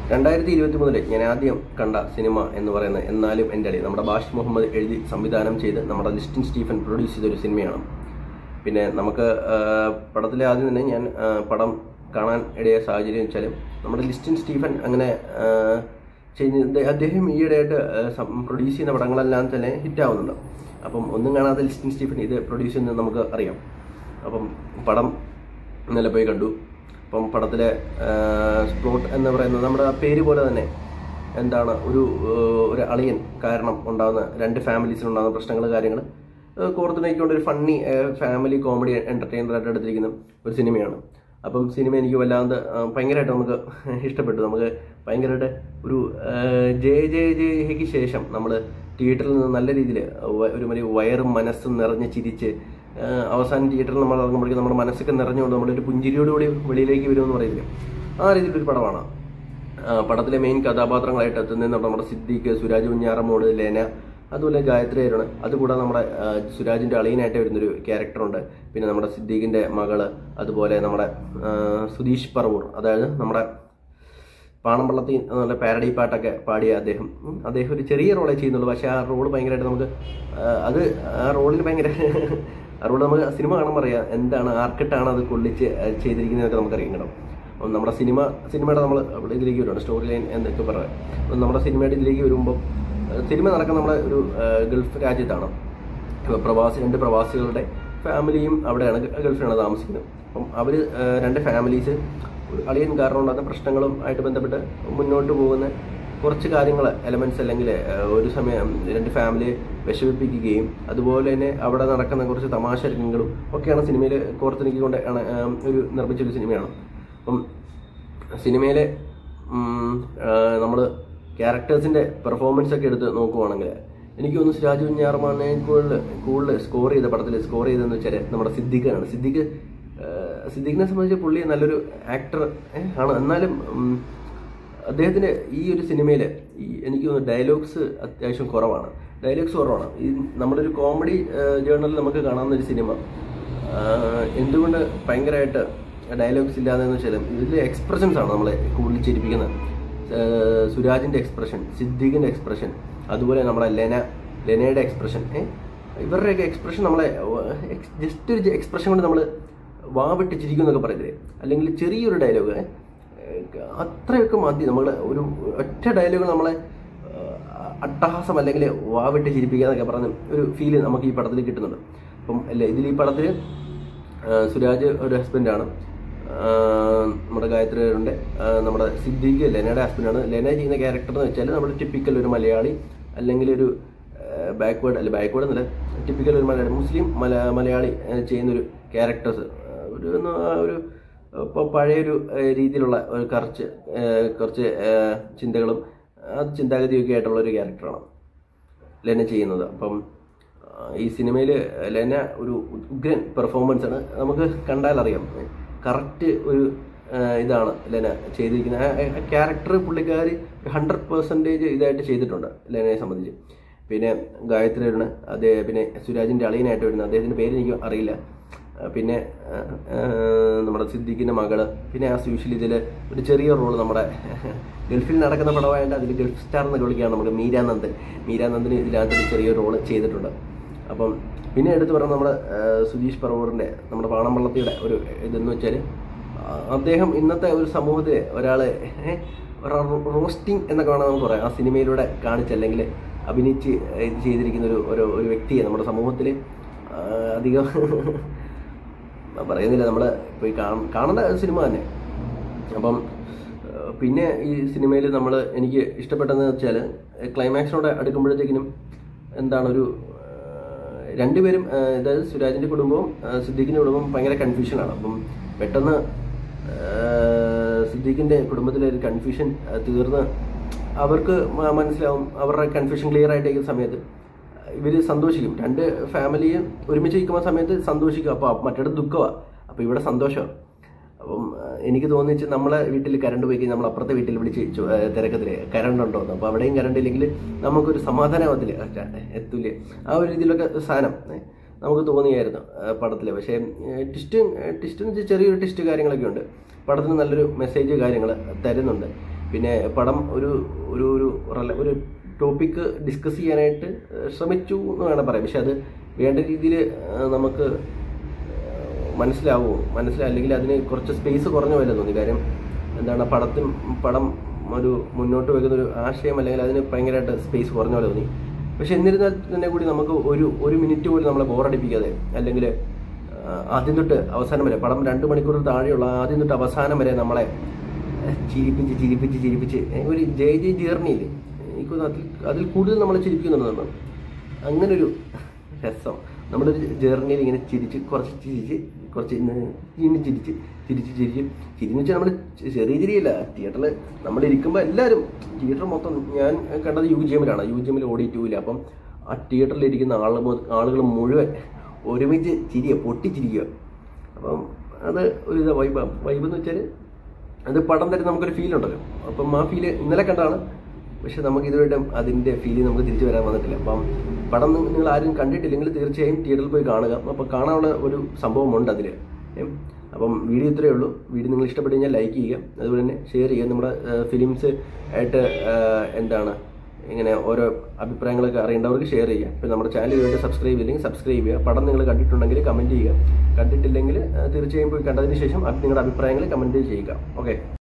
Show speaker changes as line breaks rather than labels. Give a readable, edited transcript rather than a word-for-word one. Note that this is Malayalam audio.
2023 ഞാൻ ആദ്യം കണ്ട സിനിമ എന്ന് പറയുന്നത് എന്നാലും എൻ്റെ അളി നമ്മുടെ ബാഷ് മുഹമ്മദ് എഴുതി സംവിധാനം ചെയ്ത് നമ്മുടെ ലിസ്റ്റിൻ സ്റ്റീഫൻ പ്രൊഡ്യൂസ് ചെയ്തൊരു സിനിമയാണ്. പിന്നെ നമുക്ക് പടത്തിലെ ആദ്യം തന്നെ ഞാൻ പടം കാണാൻ ഇടയായ സാഹചര്യം വെച്ചാൽ നമ്മുടെ ലിസ്റ്റിൻ സ്റ്റീഫൻ അങ്ങനെ അദ്ദേഹം ഈയിടെയായിട്ട് പ്രൊഡ്യൂസ് ചെയ്യുന്ന പടങ്ങളെല്ലാം തന്നെ ഹിറ്റാവുന്നുണ്ട്. അപ്പം ഒന്നും കാണാതെ ലിസ്റ്റിൻ സ്റ്റീഫൻ ഇത് പ്രൊഡ്യൂസ് ചെയ്യുന്നത് നമുക്ക് അറിയാം. അപ്പം പടം ഇന്നലെ പോയി കണ്ടു. അപ്പം പടത്തിലെ പ്ലോട്ട് എന്ന് പറയുന്നത് നമ്മുടെ പേര് പോലെ തന്നെ എന്താണ് ഒരു അളിയൻ കാരണം ഉണ്ടാകുന്ന രണ്ട് ഫാമിലീസിനുണ്ടാകുന്ന പ്രശ്നങ്ങൾ കാര്യങ്ങൾ കോർത്തിണക്കിക്കൊണ്ട് ഒരു ഫണ്ണി ഫാമിലി കോമഡി എൻ്റർടൈനറായിട്ട് എടുത്തിരിക്കുന്ന ഒരു സിനിമയാണ്. അപ്പം സിനിമ എനിക്ക് വല്ലാതെ ഭയങ്കരമായിട്ട് നമുക്ക് ഇഷ്ടപ്പെട്ടു. നമുക്ക് ഭയങ്കരമായിട്ട് ഒരു ജയക്ക് ശേഷം നമ്മൾ തിയേറ്ററിൽ നിന്ന് നല്ല രീതിയിൽ ഒരുമാതിരി വയറും മനസ്സും നിറഞ്ഞ് ചിരിച്ച് അവസാനം തിയേറ്ററിൽ നമ്മൾ ഇറങ്ങുമ്പോഴേക്കും നമ്മുടെ മനസ്സൊക്കെ നിറഞ്ഞുകൊണ്ട് നമ്മളൊരു പുഞ്ചിരിയോടുകൂടി വെളിയിലേക്ക് വരുമെന്ന് പറയുന്നില്ല, ആ രീതിയിലൊരു പടമാണ്. പടത്തിലെ മെയിൻ കഥാപാത്രങ്ങളായിട്ട് എത്തുന്നത് നമ്മുടെ സിദ്ദീഖ്, സുരാജ് വെഞ്ഞാറമൂട്, ലെന, അതുപോലെ ഗായത്രി അരുണ്. അതുകൂടാതെ നമ്മുടെ സുരാജിൻ്റെ അളിയനായിട്ട് വരുന്നൊരു ക്യാരക്ടറുണ്ട്. പിന്നെ നമ്മുടെ സിദ്ദീഖിൻ്റെ മകള്, അതുപോലെ നമ്മുടെ സുധീഷ് പറവൂർ, അതായത് നമ്മുടെ പാണമ്പള്ളത്തിൽ നല്ല പാരഡി പാട്ടൊക്കെ പാടിയ അദ്ദേഹം ഒരു ചെറിയ റോളേ ചെയ്യുന്നുള്ളൂ. പക്ഷേ ആ റോള് ഭയങ്കരമായിട്ട് നമുക്ക് ആ റോളിൽ ഭയങ്കര റോള് നമുക്ക് സിനിമ കാണുമ്പോൾ അറിയാം എന്താണ് ആർക്കിട്ടാണ് അത് കൊള്ളിച്ച് ചെയ്തിരിക്കുന്നതൊക്കെ നമുക്കറിയാം കേട്ടോ. അപ്പം നമ്മുടെ സിനിമയുടെ നമ്മൾ ഇതിലേക്ക് വരുവാണ്, സ്റ്റോറി ലൈൻ എന്തൊക്കെ പറയാം. അപ്പം നമ്മുടെ സിനിമയുടെ ഇതിലേക്ക് വരുമ്പം സിനിമ നടക്കുന്ന നമ്മുടെ ഒരു ഗൾഫ് രാജ്യത്താണ്. രണ്ട് പ്രവാസികളുടെ ഫാമിലിയും അവിടെയാണ്, ഗൾഫിലാണ് താമസിക്കുന്നത്. അപ്പം അവർ രണ്ട് ഫാമിലീസ് അളിയൻ കാരണം ഉണ്ടാകുന്ന പ്രശ്നങ്ങളും ആയിട്ട് ബന്ധപ്പെട്ട് മുന്നോട്ട് പോകുന്ന കുറച്ച് കാര്യങ്ങൾ എലമെൻറ്റ്സ് അല്ലെങ്കിൽ ഒരു സമയം രണ്ട് ഫാമിലിയെ വിഷമിപ്പിക്കുകയും അതുപോലെ തന്നെ അവിടെ നടക്കുന്ന കുറച്ച് തമാശ രംഗങ്ങളും ഒക്കെയാണ് സിനിമയിൽ കോർത്തിണക്കിക്കൊണ്ട് ഒരു നിർമ്മിച്ചൊരു സിനിമയാണ്. അപ്പം സിനിമയിലെ നമ്മൾ ക്യാരക്ടേഴ്സിൻ്റെ പെർഫോമൻസ് ഒക്കെ എടുത്ത് നോക്കുവാണെങ്കിൽ എനിക്ക് തോന്നുന്നു സുരാജ് വെഞ്ഞാറമൂടിനെ കൂടുതൽ സ്കോർ ചെയ്തതെന്ന് വെച്ചാൽ നമ്മുടെ സിദ്ദീഖാണ്. സിദ്ദീഖിനെ സംബന്ധിച്ച് പുള്ളി നല്ലൊരു ആക്ടർ ആണ്. എന്നാലും അദ്ദേഹത്തിന് ഈ ഒരു സിനിമയിൽ എനിക്ക് തോന്നുന്നു ഡയലോഗ്സ് അത്യാവശ്യം കുറവാണ്. ഈ നമ്മളൊരു കോമഡി ജേർണലിൽ നമുക്ക് കാണാവുന്ന ഒരു സിനിമ എന്തുകൊണ്ട് ഭയങ്കരമായിട്ട് ഡയലോഗ്സ് ഇല്ലാതെന്ന് വെച്ചാൽ ഇതിൽ എക്സ്പ്രഷൻസ് ആണ് നമ്മളെ കൂടുതൽ ചിരിപ്പിക്കുന്നത്. സുരാജിൻ്റെ എക്സ്പ്രഷൻ, സിദ്ദീഖിൻ്റെ എക്സ്പ്രഷൻ, അതുപോലെ നമ്മുടെ ലെനയുടെ എക്സ്പ്രഷൻ, ഇവരുടെയൊക്കെ എക്സ്പ്രഷൻ നമ്മളെ ജസ്റ്റ് ഒരു എക്സ്പ്രഷൻ കൊണ്ട് നമ്മൾ വാവിട്ട് ചിരിക്കും എന്നൊക്കെ പറയത്തില്ലേ, അല്ലെങ്കിൽ ചെറിയൊരു ഡയലോഗ് അത്രയൊക്കെ മതി. നമ്മൾ ഒരു ഒറ്റ ഡയലോഗ് നമ്മളെ അട്ടഹാസം അല്ലെങ്കിൽ വാവിട്ട് ചിരിപ്പിക്കുക എന്നൊക്കെ പറഞ്ഞ ഒരു ഫീല് നമുക്ക് ഈ പടത്തിൽ കിട്ടുന്നുണ്ട്. അപ്പം ഈ പടത്തിൽ സുരാജ് ഒരു ഹസ്ബൻഡാണ്, നമ്മുടെ ഗായത്രി ഉണ്ട്, നമ്മുടെ സിദ്ദീഖ് ലെനയുടെ ഹസ്ബൻഡാണ്. ലെന ചെയ്യുന്ന ക്യാരക്ടർ എന്ന് വെച്ചാൽ നമ്മുടെ ടിപ്പിക്കൽ ഒരു മലയാളി അല്ലെങ്കിൽ ഒരു ബാക്ക്വേർഡ് എന്നല്ല, ടിപ്പിക്കൽ ഒരു മലയാളി മുസ്ലിം മലയാളി ചെയ്യുന്നൊരു ക്യാരക്ടേഴ്സ് ഒരു പഴയൊരു രീതിയിലുള്ള ഒരു കുറച്ച് ചിന്തകളും ചിന്താഗതിയൊക്കെ ആയിട്ടുള്ള ഒരു ക്യാരക്ടറാണ് ലെന ചെയ്യുന്നത്. അപ്പം ഈ സിനിമയിൽ ലെന ഒരു ഉഗ്രൻ പെർഫോമൻസ് ആണ്, നമുക്ക് കണ്ടാൽ അറിയാം. കറക്റ്റ് ഒരു ഇതാണ് ലെന ചെയ്തിരിക്കുന്നത്. ആ ക്യാരക്ടർ പുള്ളിക്കാരി 100% ഇതായിട്ട് ചെയ്തിട്ടുണ്ട് ലെനയെ സംബന്ധിച്ച്. പിന്നെ ഗായത്രി അരുണ്, പിന്നെ സുരാജിൻ്റെ അളിയനായിട്ട് വരുന്നത്, അദ്ദേഹത്തിൻ്റെ പേര് എനിക്ക് അറിയില്ല. പിന്നെ നമ്മുടെ സിദ്ദീഖിൻ്റെ മകള്, പിന്നെ ആസ് യൂഷ്വലി ഇതിൽ ഒരു ചെറിയ റോള് നമ്മുടെ ഗൾഫിൽ നടക്കുന്ന പടമായിട്ട് അതിൽ ഗൾഫ് സ്റ്റാർ എന്നൊക്കെ വിളിക്കുകയാണ് നമുക്ക് മീരാനന്ദന് ഇതിനകത്തൊരു ചെറിയ റോള് ചെയ്തിട്ടുണ്ട്. അപ്പം പിന്നെ എടുത്ത് പറഞ്ഞ നമ്മുടെ സുധീഷ് പറവൂറിൻ്റെ നമ്മുടെ പാണമ്പള്ളത്തിയുടെ ഒരു ഇതെന്ന് വെച്ചാൽ അദ്ദേഹം ഇന്നത്തെ ഒരു സമൂഹത്തിൽ ഒരാളെ റോസ്റ്റിംഗ് എന്നൊക്കെ വേണം നമുക്ക് പറയാം. ആ സിനിമയിലൂടെ കാണിച്ചല്ലെങ്കിൽ അഭിനയിച്ച് ഇത് ചെയ്തിരിക്കുന്ന ഒരു വ്യക്തിയെ നമ്മുടെ സമൂഹത്തിൽ അധികം പറയുന്നില്ല, നമ്മൾ പോയി കാണേണ്ട സിനിമ തന്നെ. അപ്പം പിന്നെ ഈ സിനിമയിൽ എനിക്ക് ഇഷ്ടപ്പെട്ടതെന്ന് വെച്ചാൽ ക്ലൈമാക്സിനോടെ അടുക്കുമ്പോഴത്തേക്കിനും എന്താണ് രണ്ടുപേരും, അതായത് സുരാജിൻ്റെ കുടുംബവും സിദ്ദീഖിൻ്റെ കുടുംബവും ഭയങ്കര കൺഫ്യൂഷനാണ്. അപ്പം പെട്ടെന്ന് സിദ്ദീഖിൻ്റെ കുടുംബത്തിലെ ഒരു കൺഫ്യൂഷൻ തീർന്ന് അവർക്ക് മനസ്സിലാവും, അവരുടെ കൺഫ്യൂഷൻ ക്ലിയർ ആയിട്ടിരിക്കുന്ന സമയത്ത് ഇവർ സന്തോഷിക്കും. രണ്ട് ഫാമിലിയും ഒരുമിച്ച് ഇരിക്കുന്ന സമയത്ത് സന്തോഷിക്കും. അപ്പോൾ മറ്റേടത്ത് ദുഃഖമാണ്, അപ്പോൾ ഇവിടെ സന്തോഷമാണ്. അപ്പം എനിക്ക് തോന്നിച്ച് നമ്മളെ വീട്ടിൽ കറണ്ട് പോയി കഴിഞ്ഞാൽ നമ്മൾ അപ്പുറത്തെ വീട്ടിൽ വിളിച്ച് തിരക്കത്തില്ലേ കറണ്ട് ഉണ്ടോ എന്ന്. അപ്പോൾ അവിടെയും കറണ്ട് ഇല്ലെങ്കിൽ നമുക്കൊരു സമാധാനമാകത്തില്ല, എത്തൂലേ. ആ ഒരു രീതിയിലൊക്കെ സാധനം നമുക്ക് തോന്നിയായിരുന്നു പടത്തിൽ. പക്ഷേ ടിസ്റ്റ് എന്ന് വെച്ചാൽ ചെറിയൊരു ടിസ്റ്റ് കാര്യങ്ങളൊക്കെ ഉണ്ട്. പടത്തിന് നല്ലൊരു മെസ്സേജ് കാര്യങ്ങൾ തരുന്നുണ്ട്. പിന്നെ പടം ഒരു ഒരു ഒരു ടോപ്പിക്ക് ഡിസ്കസ് ചെയ്യാനായിട്ട് ശ്രമിച്ചു എന്ന് വേണം പറയാം. പക്ഷെ അത് വേണ്ട രീതിയിൽ നമുക്ക് അല്ലെങ്കിൽ അതിന് കുറച്ച് സ്പേസ് കുറഞ്ഞ പോലെ തോന്നി. കാര്യം എന്താണ്, പടം ഒരു മുന്നോട്ട് വെക്കുന്ന ഒരു ആശയം അല്ലെങ്കിൽ അതിന് ഭയങ്കരമായിട്ട് സ്പേസ് കുറഞ്ഞ പോലെ തോന്നി. പക്ഷെ എന്നിരുന്നാൽ തന്നെ കൂടി നമുക്ക് ഒരു മിനിറ്റ് പോലും നമ്മളെ ബോറടിപ്പിക്കാതെ, അല്ലെങ്കിൽ ആദ്യം തൊട്ട് അവസാനം വരെ, പടം 2 മണിക്കൂറിൽ താഴെയുള്ള ആദ്യം തൊട്ട് അവസാനം വരെ നമ്മളെ ചിരിപ്പിച്ച് ഒരു ജേർണിയിൽ എനിക്കൊന്ന് അതിൽ കൂടുതൽ നമ്മളെ ചിരിപ്പിക്കുന്നുണ്ടെന്നാണ്. അങ്ങനൊരു രസം നമ്മളൊരു ജേർണിയിൽ ഇങ്ങനെ ചിരിന്ന് വെച്ചാൽ നമ്മൾ ചെറിയ ചിരിയല്ല. തിയേറ്ററിൽ നമ്മളിരിക്കുമ്പോൾ എല്ലാവരും, തിയേറ്റർ മൊത്തം, ഞാൻ കണ്ടത് UGM-ലാണ്, UGM-ൽ OD2-ൽ. അപ്പം ആ തിയേറ്ററിലിരിക്കുന്ന ആളുകൾ മുഴുവൻ ഒരുമിച്ച് പൊട്ടിച്ചിരിക്കുക. അപ്പം അത് ഒരു വൈബ് എന്ന് വെച്ചാൽ അത് പടം തരുന്ന നമുക്കൊരു ഫീൽ ഉണ്ടല്ലോ. അപ്പം ആ ഫീല് ഇന്നലെ കണ്ടാണ്, പക്ഷെ നമുക്ക് ഇതുവരെ അതിൻ്റെ ഫീല് നമുക്ക് തിരിച്ചു വരാൻ വന്നിട്ടില്ല. അപ്പം പടം നിങ്ങൾ ആരും കണ്ടിട്ടില്ലെങ്കിൽ തീർച്ചയായും തിയേറ്ററിൽ പോയി കാണുക. അപ്പം കാണാനുള്ള ഒരു സംഭവമുണ്ട് അതിൽ. അപ്പം വീഡിയോ ഇത്രയേ ഉള്ളൂ. വീഡിയോ നിങ്ങൾ ഇഷ്ടപ്പെട്ടു കഴിഞ്ഞാൽ ലൈക്ക് ചെയ്യുക, അതുപോലെ തന്നെ ഷെയർ ചെയ്യുക. നമ്മുടെ ഫിലിംസ് ആയിട്ട് ഇങ്ങനെ ഓരോ അഭിപ്രായങ്ങളൊക്കെ അറിയേണ്ടവർക്ക് ഷെയർ ചെയ്യുക. ഇപ്പം നമ്മുടെ ചാനൽ വേണ്ടി സബ്സ്ക്രൈബ് ചെയ്യില്ലെങ്കിൽ സബ്സ്ക്രൈബ് ചെയ്യുക. പടം നിങ്ങൾ കണ്ടിട്ടുണ്ടെങ്കിൽ കമൻറ്റ് ചെയ്യുക, കണ്ടിട്ടില്ലെങ്കിൽ തീർച്ചയായും പോയി കണ്ടതിന് ശേഷം നിങ്ങളുടെ അഭിപ്രായങ്ങൾ കമൻറ്റ് ചെയ്യുക. ഓക്കെ.